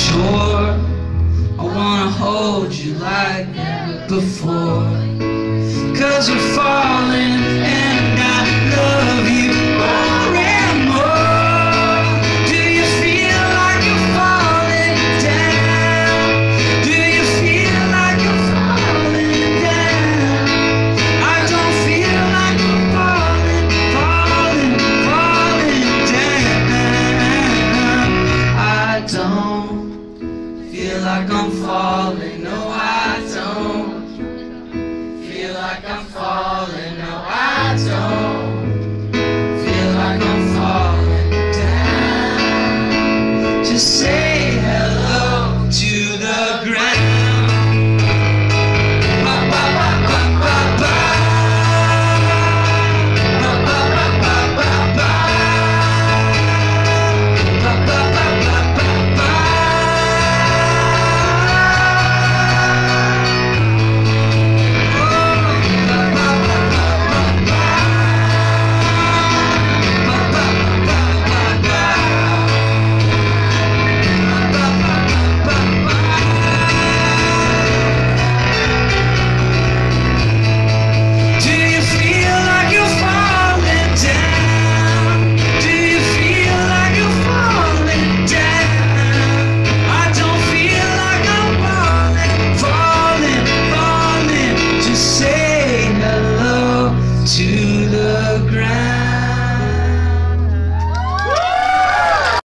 shore. I wanna hold you like never before. 'Cause we're falling and I love you more and more. Do you feel like you're falling down? Do you feel like you're falling down? I don't feel like I'm falling, falling, falling down. I don't feel like I'm falling